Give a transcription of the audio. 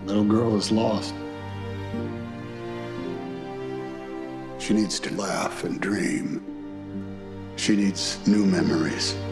Little girl is lost. She needs to laugh and dream. She needs new memories.